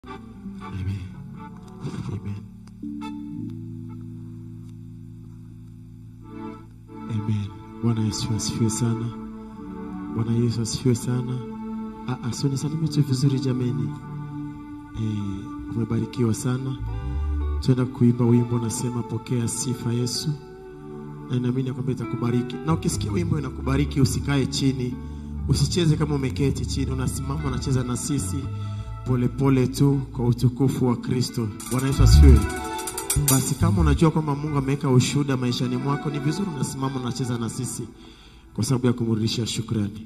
Amen. Amen. Amen. Bwana Yesu asifiwe sana. Bwana Yesu asifiwe sana. Asante sana mtu vizuri jameni. Umebarikiwa sana. Tuenda kuimba wimbo nasema pokea sifa Yesu. Na naamini kwamba itakubariki. Na ukisikia wimbo inakubariki usikae chini. Usicheze kama umeketi chini, unasimama unacheza na sisi pole pole tu kwa utukufu wa Kristo. Bwana Yesu asifiwe. Basi kama unajua kwamba Mungu ameweka ushuhuda maishani mwako, ni vizuri unasimama unacheza na sisi kwa sababu ya kumrudishia shukrani.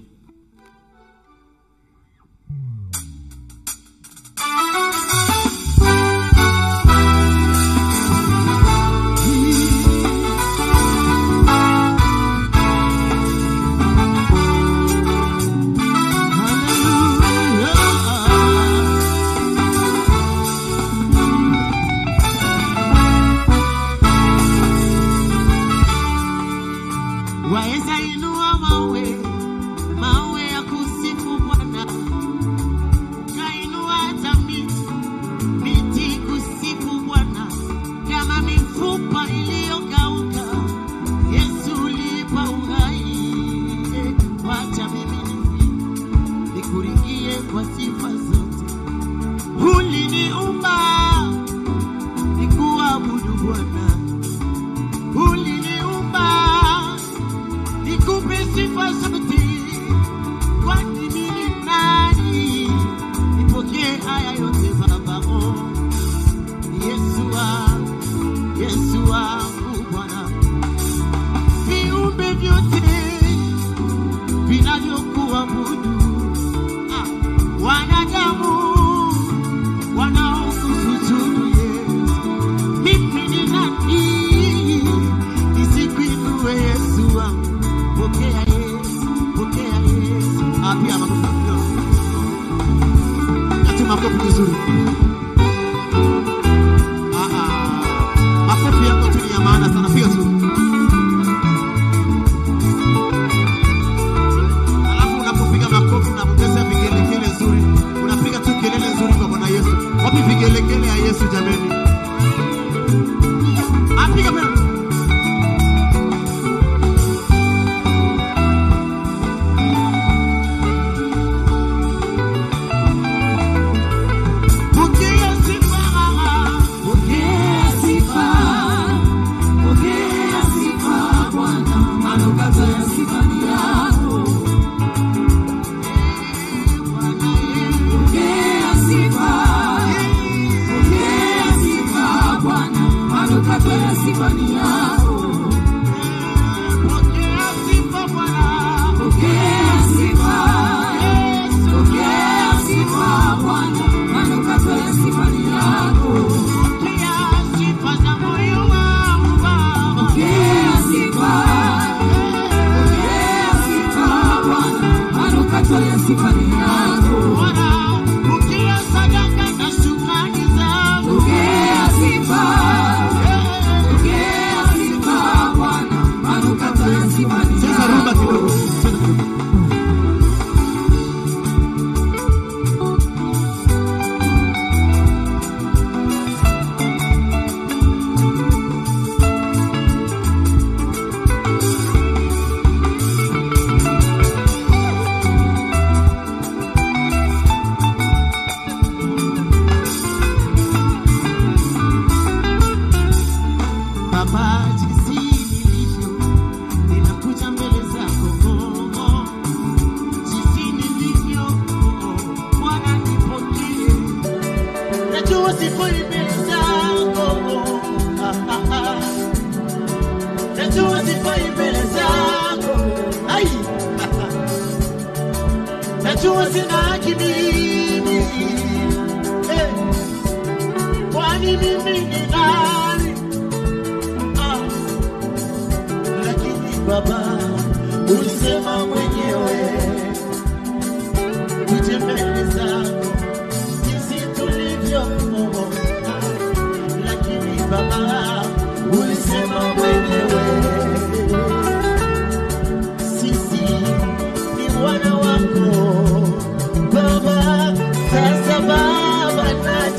Baba, sasa Baba na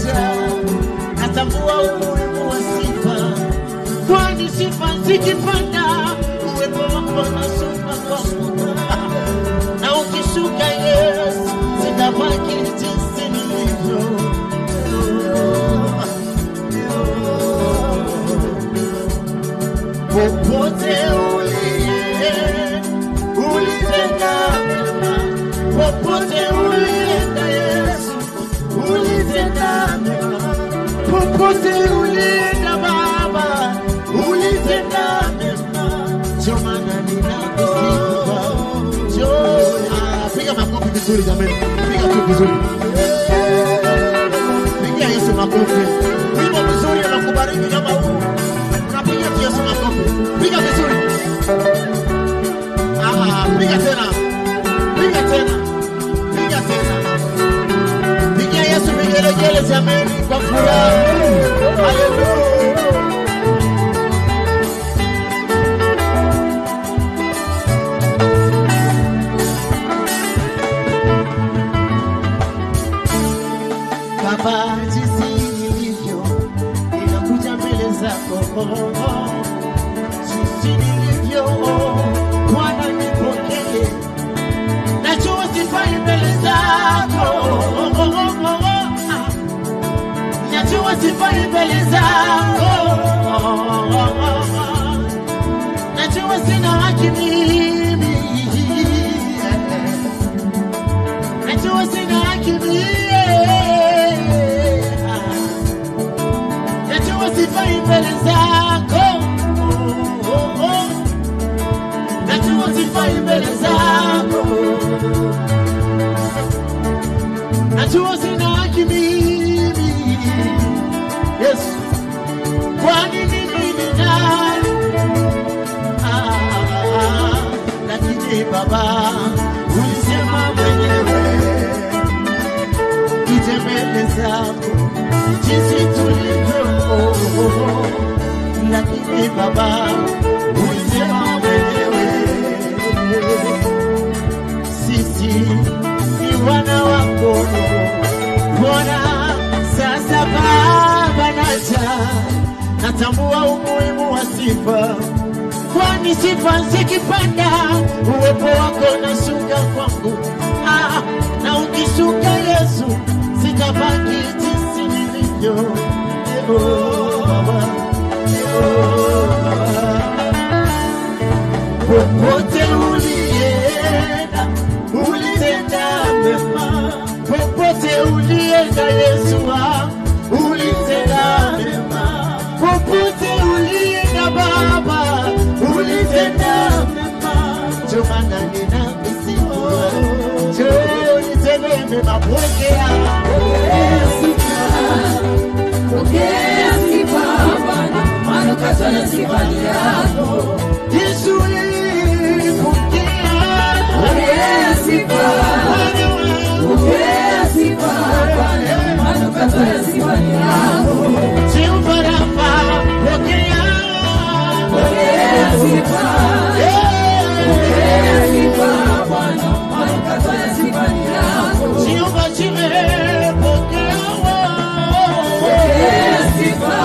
sikipanda uwepo wako unashuka kwangu, na ukishuka Yesu sitabaki jinsi nilivyo. Popote ulitenda mema, popote ulienda Yesu ulitenda mema, popote ulienda Baba ulitenda mema. Jomana ninakusifu, piga makofi vizuri jamani, piga tu vizuri, piga Yesu makofi. Wimbo mzuri unakubariki kama huu, unapiga Yesu makofi, piga vizuri. Piga tena, piga tena, piga tena. Piga Yesu vigelegele jamani kwa furaha. Haleluya. Baba, jinsi nilivyo ninakuja mbele zako, jinsi nilivyo Bwana nipokee, najua sifai mbele zako, najua sifai mbele zako, najua sina haki mimi, najua sina haki mimi, najua sifai mbele zako, najua sifai mbele zako, najua sina haki mimi. Yesu, kwani mimi ni nani? Lakini Baba ulisema mwenyewe tuje mbele zako jinsi tulivyo. Lakini Baba ulisema mwenyewe sisi ni wana wako. Bwana sasa Baba naja, natambua umuhimu wa sifa, kwani sifa zikipanda uwepo wako unashuka kwangu, na ukishuka Yesu sitabaki jinsi nilivyo. Popote ulienda ulitenda mema, popote ulienda Yesu ulitenda mema, popote ulienda Baba ulitenda mema. Jomana ninakusifu, ulitenda mema. Pokea sifa, pokea sifa Bwana, manukato na sifa yako Yesu. Pokea sifa, pokea sifa Bwana, manukato na sifa yako Jehova Rafa. Pokea sifa, pokea sifa Bwana, manukato na sifa yako Jehova Jireh. Pokea sifa,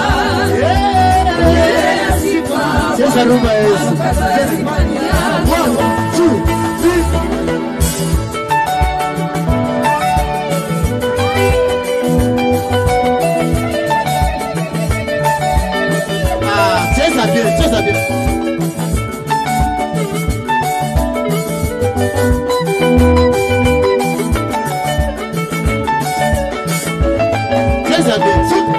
pokea sifa Sasa rumba Yesu. 1, 2, 3. Cheza bien, cheza bien. Cheza bien, cheza.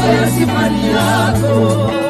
pokea sifa ni yako.